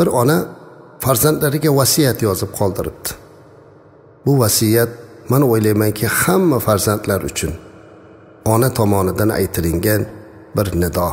Bir ona farzandlariga vasiyat yozib qoldiribdi. Bu vasiyat men o'ylaymanki hamma farzandlar uchun ona tomonidan aytilingan bir nido.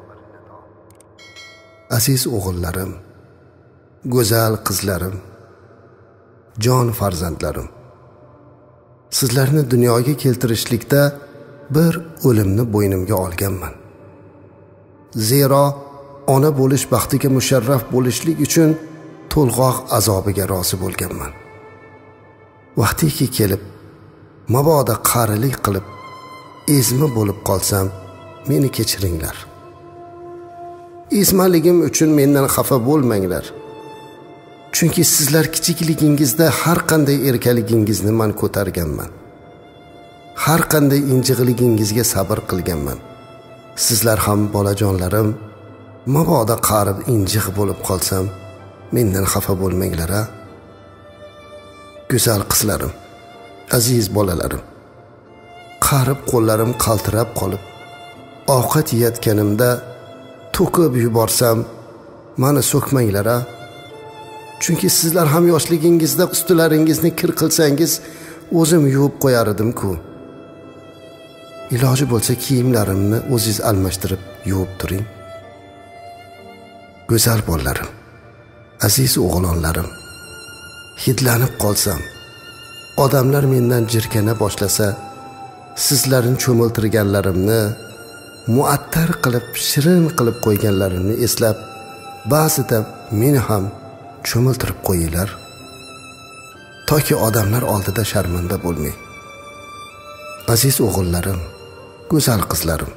Aziz o'g'illarim, go'zal qizlarim, jon farzandlarim, sizlarni dunyoga keltirishlikda bir o'limni bo'ynimga olganman. Zero ona bo'lish baxtiga musharraf bo'lishlik uchun to'lg'oq azobiga rozi bo'lganman. Vaqtiki kelib, mabodo qarilik qilib, ezma bo'lib qolsam, meni kechiringlar. Ezmaligim uchun mendan xafa bo'lmanglar. Chunki sizlar kichikligingizda har qanday erkaligingizni men ko'targanman. Har qanday injiqligingizga sabr qilganman. Sizlar ham bolajonlarim, mabodo qarib injiq bo'lib qolsam, mendan xafa bo'lmanglar a. Go'zal qizlarim, aziz bolalarim, qarib qo'llarim qaltirab qolib, ovqat yeyotganimda to'kib yuborsam, meni so'kmanglar a. Chunki sizlar ham yoshligingizda ustularingizni kir qilsangiz, o'zim yuvib qo'yar edim-ku. Iloji bo'lsa kiyimlarimni o'zingiz almashtirib yuvib turing. Go'zal bolalarim, aziz o'g'lonlarim, hidlanib qolsam, odamlar mendan jirkana boshlasa, sizlarni cho'miltirganlarimni, muattar qilib, shirin qilib qo'yganlarimni eslab, ba'zida meni ham cho'miltirib qo'yinglar, toki odamlar oldida sharmanda bo'lmay. Aziz o'g'illarim, go'zal qizlarim,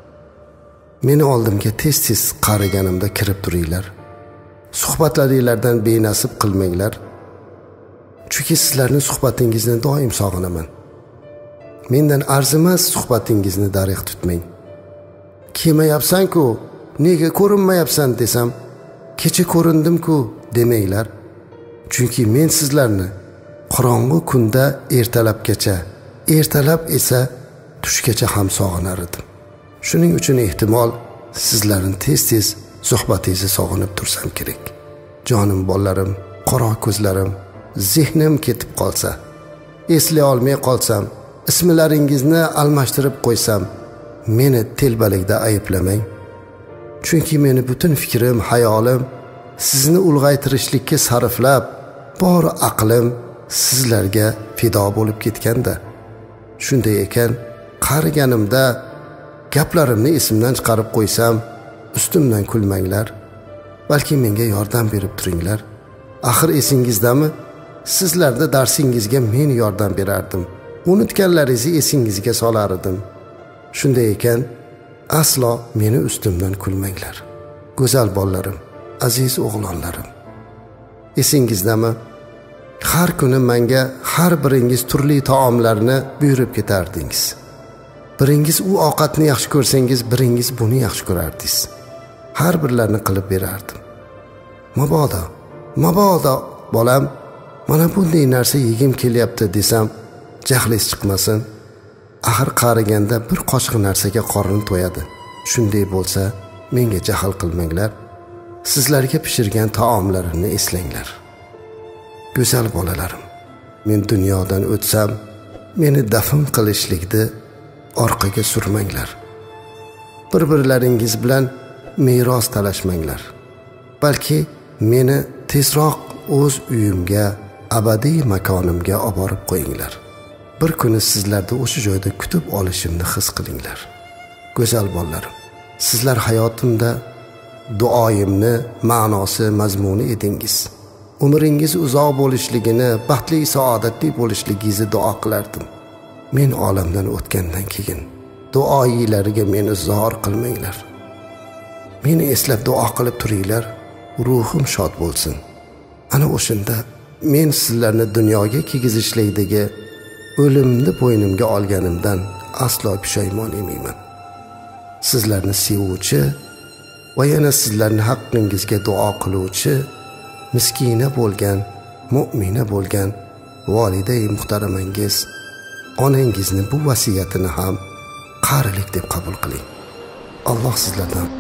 meni oldimga tez-tez qariganimda kirib turinglar. Suhbatlaringizdan benasib qilmanglar. Chunki sizlarning suhbatingizni doim sog'inaman. Mendan arzimas suhbatingizni dariq tutmang. Kelmayapsan-ku, nega ko'rinmayapsan desam, kecha ko'rindim-ku demanglar. Chunki men sizlarni qorong'u kunda ertalabgacha, ertalab esa tushgacha ham sog'inar edim. Shuning uchun ehtimol sizlarni tez-tez suhbatingizni sog'inib tursam kerak. Jonim bolalarim, qora ko'zlarim, zehnim ketib qolsa, eslay olmay qolsam, ismlaringizni almashtirib qo'ysam, meni telbalikda ayblamang. Chunki meni butun fikrim, hayolim sizni ulg'aytirishlikka sarflab, bor aqlim sizlarga fido bo'lib ketganda. Shunday ekan, qariganimda gaplarimni esimdan chiqarib qo'ysam, ustimdan kulmanglar, balki menga yordam berib turinglar. Axir esingizdami? Sizlarda darsingizga men yordam berardim. Unutganlaringizni esingizga solar edim. Shunday ekan, aslo meni ustimdan kulmanglar. Go'zal bolalarim, aziz o'g'lonlarim, esingizdami? Har kuni menga har biringiz turli taomlarni buyurib ketardingiz. Biringiz u ovqatni yaxshi ko'rsangiz, biringiz buni yaxshi ko'rardingiz. Har birlarini qilib berardim. Mabodo bolam, mana bunday narsa yegim kelyapti desam, jahlingiz chiqmasin. Axir qariganda bir qoshiq narsaga qorni to'yadi. Shunday bo'lsa, menga jahl qilmanglar. Sizlarga pishirgan taomlarimni eslanglar. Go'zal bolalarim, men dunyodan o'tsam, meni dafn qilishlikni orqaga surmanglar. Bir-birlaringiz bilan meros talashmanglar. Balki meni tezroq o'z uyimga, abadiy makonimga olib borib qo'yinglar. Bir kuni sizlarni o'sha joyda kutib olishimni his qilinglar. Go'zal bolalarim, sizlar hayotimda duoyimni ma'nosi, mazmuni edingiz. Umringiz uzoq bo'lishligini, baxtli, saodatli bo'lishligingizni duo qilardim. Men olamdan o'tgandan keyin duoyilariga meni zor qilmanglar. Meni eslab duo qilib turinglar, ruhim shod bo'lsin. Ana o'shanda men sizlarni dunyoga kelgizishlikdagi o'limni bo'ynimga olganimdan aslo pushaymon emayman. Sizlarni sevuvchi va yana sizlarni haqqingizga duo qiluvchi, miskina bo'lgan, mu'mina bo'lgan voliday muhtaramangiz, onangizni bu vasiyatini ham qarilik deb qabul qiling. Alloh sizlardan